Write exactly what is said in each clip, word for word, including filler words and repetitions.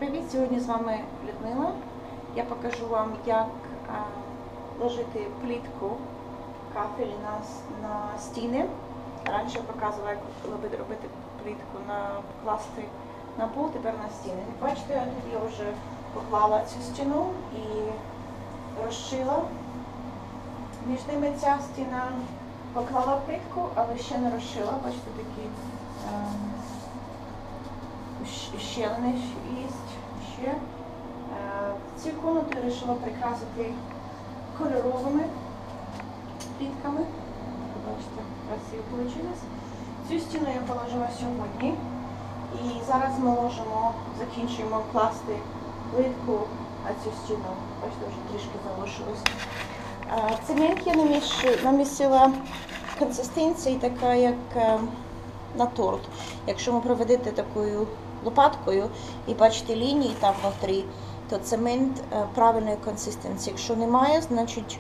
Привіт! Сьогодні з вами Людмила. Я покажу вам, як а, ложити плитку кафель на, на стіни. Раніше я показувала, як робити, робити плитку, на, класти на пол, тепер на стіни. Бачите, я вже поклала цю стіну і розшила. Між ними ця стіна поклала плитку, але ще не розшила. Бачите, такі а, щелини є ще. Ці комнати я вирішила прикрасити кольоровими плитками. Бачите, красиво вийшло. Цю стіну я положила сьогодні. І зараз ми можемо, закінчуємо класти плитку на цю стіну. Бачите, вже трішки залишилось. Цемент я намісила консистенції така, як на торт. Якщо ви проведете такою лопаткою і бачите лінії там внутрі, то цемент правильної консистенції. Якщо немає, значить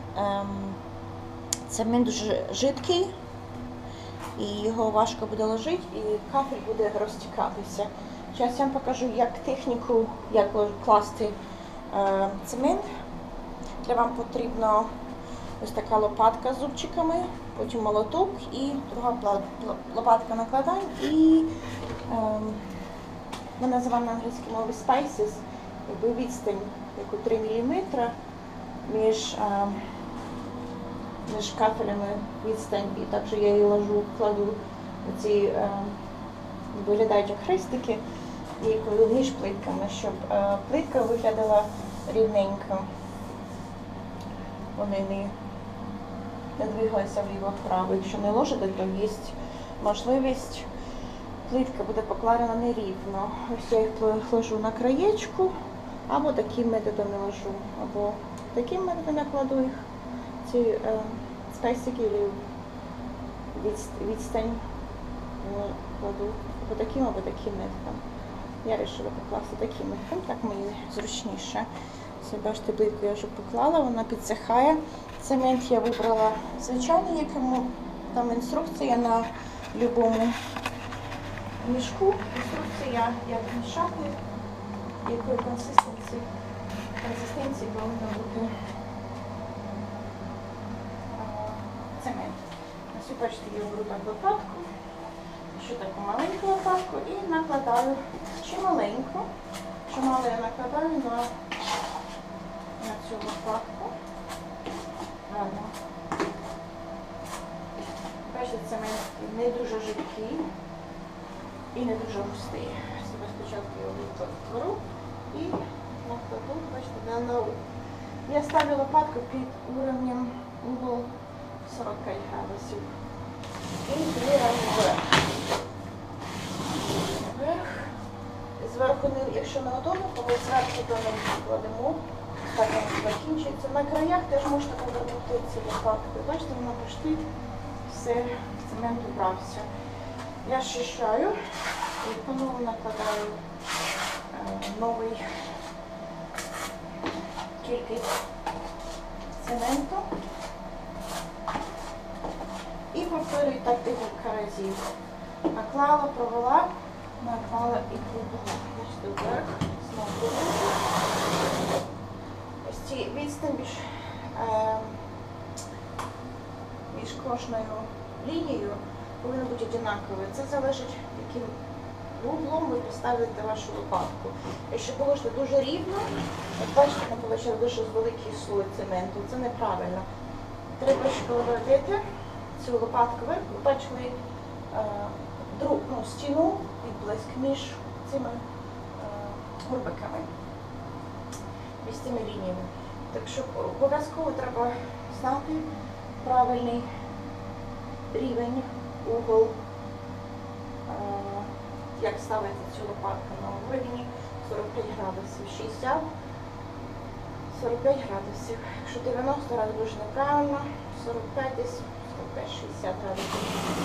цемент дуже жидкий і його важко буде ложити, і кафель буде розтікатися. Зараз я вам покажу, як техніку, як класти цемент. Для вам потрібно ось така лопатка з зубчиками, потім молоток і друга лопатка накладань і ем, ми називаємо на англійській мові spices, якби відстань, яку три міліметри між, ем, між кафелями відстань, і також я її ложу, кладу ці, ем, виглядають як хрестики, і кладу між плитками, щоб е, плитка виглядала рівненько. Вони не, не двигалися вліво-вправо. Якщо не ложите, то є можливість, плитка буде покладена нерівно. Ось я їх ложу на краєчку, або таким методом я ложу, або таким методом я кладу їх, ці е, спейсики, відстань кладу, або таким, або таким методом. Я вирішила покласти таким методом, так мені зручніше. Бачите, плитку я вже поклала, вона підсихає. Цемент я вибрала звичайний, якому там інструкція на будь-якому мішку. Інструкція, як мішати, якої консистенції, консистенції повинна бути цемент. Ось, бачите, я беру так лопатку, ще таку маленьку лопатку і накладаю чи маленьку, чи мало я накладаю на на цю лопатку. Гарно. Бачите, цемент не дуже жидкий і не дуже густий. Спочатку я його беру і накладу, бачите, на угол. Я ставлю лопатку під уровнем угол сорок п'ять градусів. І три рази вверх. Вверх. Зверху, якщо не удобно, то ми зверху до неї кладемо. Так воно закінчується. На краях теж можна повернути ці лопатки. Бачите, вона почти все, цемент убрався. Я щищаю і по-новому накладаю е, новий кількість цементу. І повторюю так декілька разів. Наклала, провела, наклала і провела. Бачите, вверх, знову. Ці відстань між, е, між кожною лінією повинна бути однаковою. Це залежить, яким углом ви поставите вашу лопатку. Якщо положите дуже рівно, от бачите, там виходить дуже великий слой цементу. Це неправильно. Треба, коли ви ведете цю лопатку вверх, ви бачили е, друг, ну, стіну, відблиск між цими е, горбиками. Між цими лініями. Так що обов'язково треба знати правильний рівень, угол, як ставити цю лопатку на вивіні сорок п'ять градусів, шістдесят, сорок п'ять градусів. Якщо дев'яносто градусів дуже неправильно, сорок п'ять десь, сорок п'ять шістдесят градусів.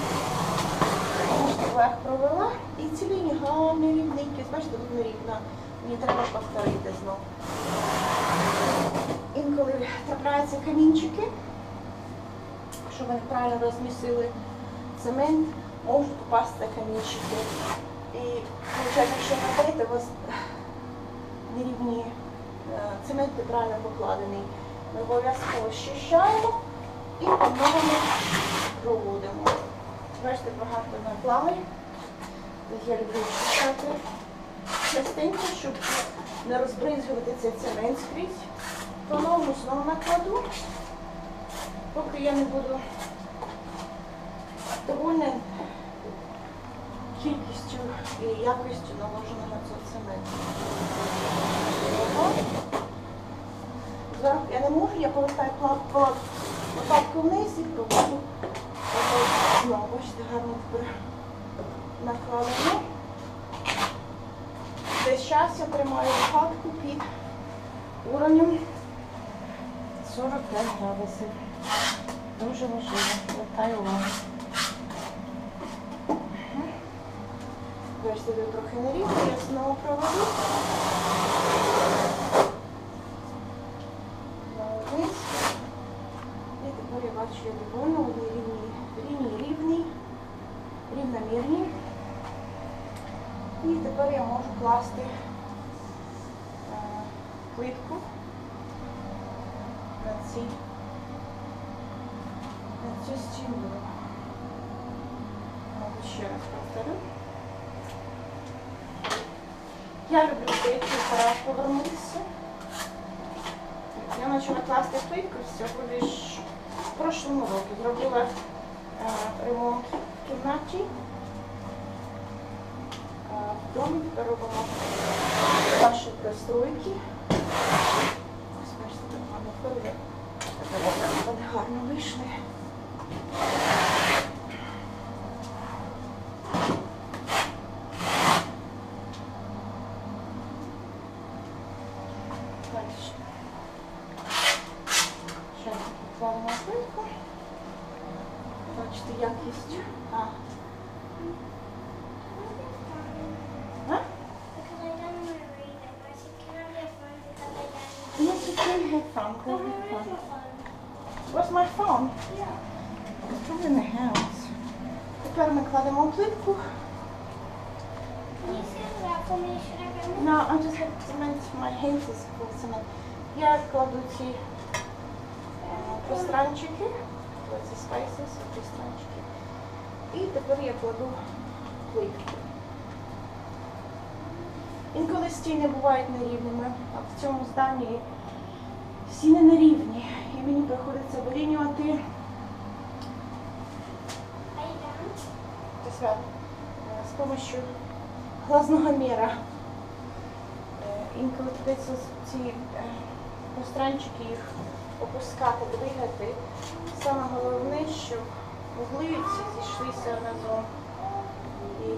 Вверх провела і ці лінії гарні, рівненькі. Бачите, тут нерівно. Мені треба повторити знову. Інколи трапляються камінчики, якщо ви неправильно розмістили цемент, можуть попасти камінчики. І, виходить, якщо наберете, у вас нерівні, цемент неправильно покладений. Ми обов'язково щищаємо і по-новому проводимо. Бачите, багато наклали. Я люблю щищати частенько, щоб не розбризгувати цей цемент скрізь. По-новому знову накладу, поки я не буду довольна кількістю і якістю наложеного цього цементу. Зверху я не можу, я повертаю лопатку вниз і проводжу знову. Бачите, гарно тепер накладено. Десь час я тримаю лопатку під уровнем сорок п'ять градусів. Дуже важливо. Звертаю увагу. Бачите, тут трохи нерівно, я знову проведу. Вниз. І тепер я бачу, я довольно одні рівні, лінії рівні, рівномірні. І тепер я можу класти е, плитку на ці, на цю стіну. Мабуть, ще раз повторю. Я люблю деякі пора повернутися. Я почала класти плитку всього лише в прошлому році. Зробила е, ремонт в кімнаті. В домі тепер робимо наші пристройки. Ось, бачите, так гарно виходить. Вони гарно вийшли. Дальше. Зараз покладемо плитку. Бачите, якість. А. Yes, you can have fun. Go have fun. Where's my phone? Yeah. It's probably in the house. Тепер ми кладемо плитку. Can you stand that for me? Should I grab it? No, I just have cement. My hands is full of cement. Я кладу ці е, пространчики. Ці spices, пространчики. І тепер я кладу плитку. Інколи стіни бувають нерівними, а в цьому зданні стіни нерівні. І мені приходиться вирівнювати Are you down? з допомогою глазного міра. Інколи придеться ці пространчики їх опускати, двигати. Саме головне, щоб вугли ці зійшлися разом. І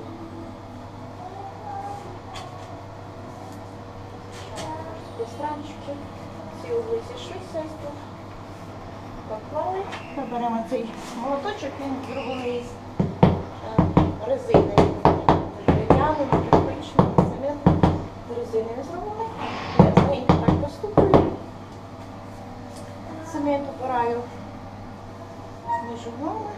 пространчики, ці угли зійшлися ось тут. Поклали. Ми беремо цей молоточок, він зроблений з резини. Дерев'яний, кирпичний, цемент з резини зроблений. Я з нею так постукаю. Цемент опираю між углами.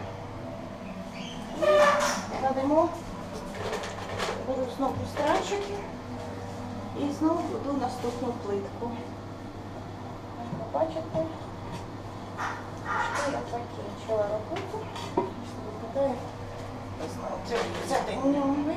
І кладемо, беру знову пространчики. І знову буду наступну плитку. Бачите, що я закінчила роботу. Випадає знову взяти новий.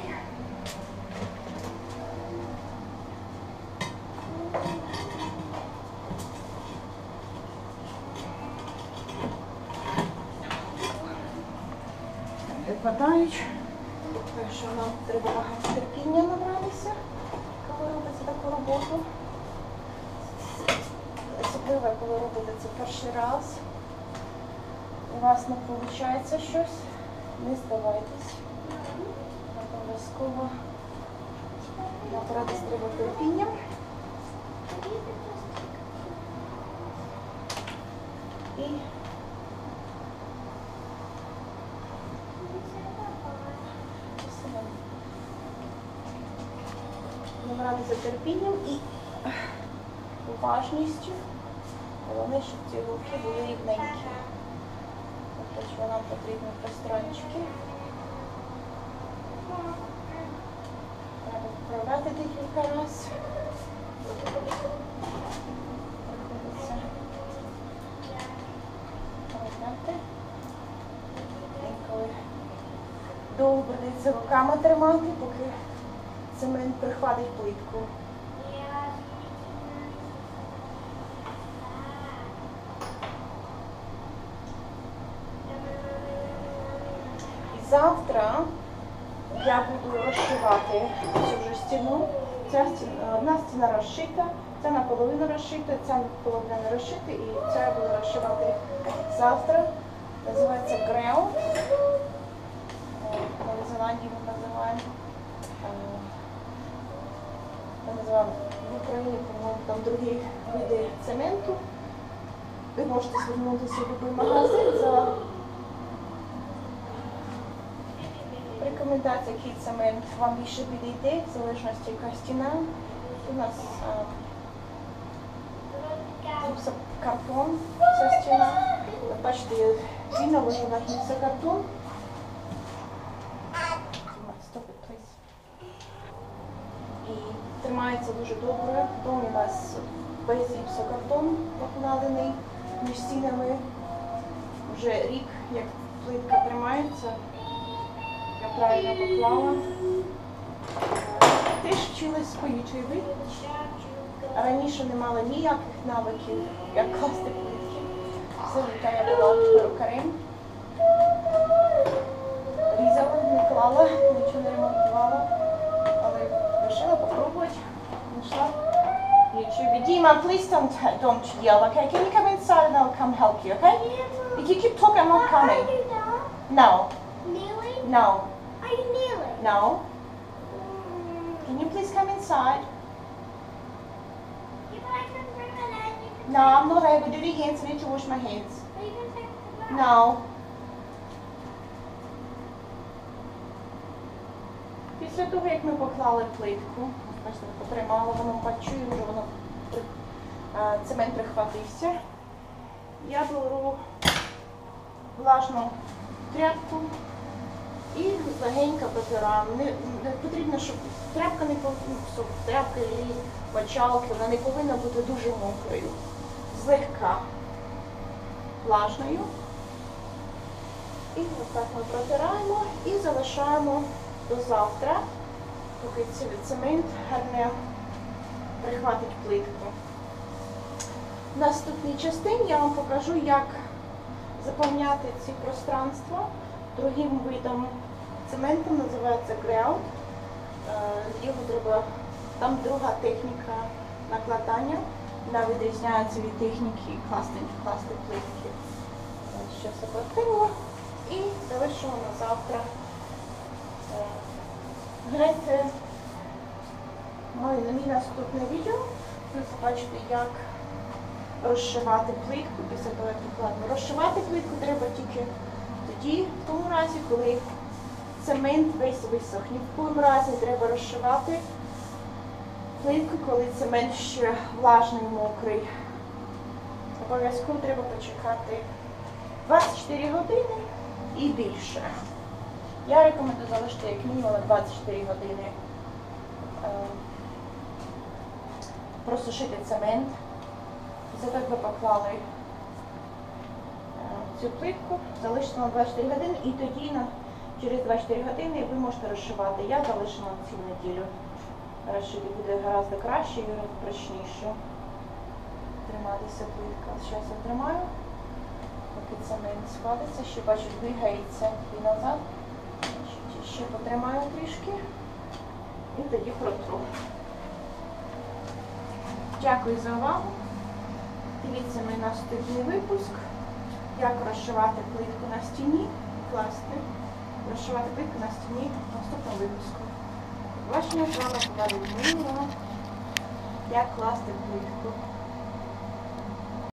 Випадають. Так що нам треба багато терпіння набратися, коли робиться таку роботу. Особливо, коли робите це перший раз. У вас не виходить щось, не здавайтесь. Обов'язково набратися треба терпінням. І набратися терпінням і уважністю. Головне, щоб ці гілки були рівненькі. Тобто, що нам потрібні пространчики. Треба вправляти декілька разів. довго придеться руками тримати, поки цемент прихватить плитку. І завтра я буду розшивати цю вже стіну. Ця стіна, одна стіна розшита, ця наполовину розшита, ця наполовину не розшита, і ця я буду розшивати завтра. Називається grout. В Новій Зеландії ми називаємо. Ми називаємо в Україні, по-моєму, там другі види цементу. Ви можете звернутися в будь-який магазин за рекомендація, який цемент вам більше підійде, в залежності яка стіна. У нас гіпсокартон, ця стіна. Бачите, він наложив на гіпсокартон. І тримається дуже добре. Дом у нас весь гіпсокартон покладений між стінами. Вже рік, як плитка тримається. Я правильно поклала. Теж вчилась по ютубі. Раніше не мала ніяких навиків, як класти плитки. Все життя я була перукарем. Різала, не клала, нічого не ремонтувала. Але вирішила попробувати. Знайшла в ютубі. Dima, please don't, don't yell, okay? Can you come inside and I'll come help you, okay? If you keep talking, I'm not coming. No. Kneeling? No. Are you kneeling? No. Can you please come inside? Yeah, but I can bring my leg. You can No, I'm not able to do the hands. I need to wash my hands. But you can take the back. No. Після того, як ми поклали плитку, бачите, потримала, воно бачу, і вже воно а, цемент прихватився. Я беру влажну тряпку і легенько протираю. Не, не потрібно, щоб тряпка не повинна, щоб тряпка і мочалки, вона не повинна бути дуже мокрою. Злегка влажною. І ось так ми протираємо і залишаємо до завтра, поки цемент гарно прихватить плитку. В наступній частині я вам покажу, як заповняти ці пространства другим видом цементу, називається grout. Його треба, там друга техніка накладання, вона відрізняється від техніки класти, класти плитки. Ще все протило і залишимо на завтра. Гляньте на мій наступне відео, ви побачите, як розшивати плитку після того, як покладено. Розшивати плитку треба тільки тоді, в тому разі, коли цемент весь висохне. В якому разі треба розшивати плитку, коли цемент ще влажний, мокрий. Обов'язково треба почекати двадцять чотири години і більше. Я рекомендую залишити як мінімум двадцять чотири години. Просушити цемент. Після того, як ви поклали цю плитку, залишити на двадцять чотири години і тоді на, через двадцять чотири години ви можете розшивати. Я залишила цю неділю. Розшити буде гораздо краще і прочніше триматися плитка. Зараз я тримаю, поки цемент складеться, ще бачу, двигається і назад. Ще потримаю трішки і тоді протру. Дякую за увагу. Дивіться мій наступний випуск, як розшивати плитку на стіні, класти, розшивати плитку на стіні в наступному випуску. Побачення з вами була Людмила, як класти плитку.